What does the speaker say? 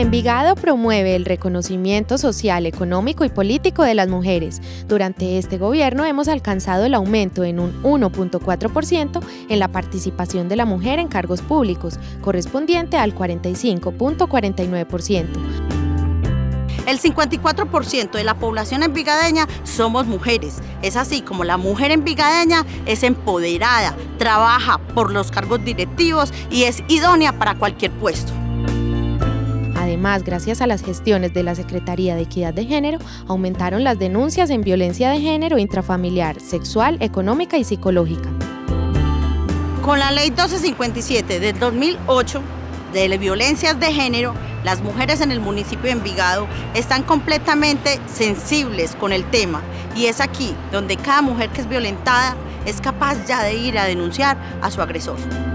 Envigado promueve el reconocimiento social, económico y político de las mujeres. Durante este gobierno hemos alcanzado el aumento en un 1.4% en la participación de la mujer en cargos públicos, correspondiente al 45.49%. El 54% de la población envigadeña somos mujeres. Es así como la mujer envigadeña es empoderada, trabaja por los cargos directivos y es idónea para cualquier puesto. Además, gracias a las gestiones de la Secretaría de Equidad de Género, aumentaron las denuncias en violencia de género intrafamiliar, sexual, económica y psicológica. Con la Ley 1257 del 2008 de violencias de género, las mujeres en el municipio de Envigado están completamente sensibles con el tema y es aquí donde cada mujer que es violentada es capaz ya de ir a denunciar a su agresor.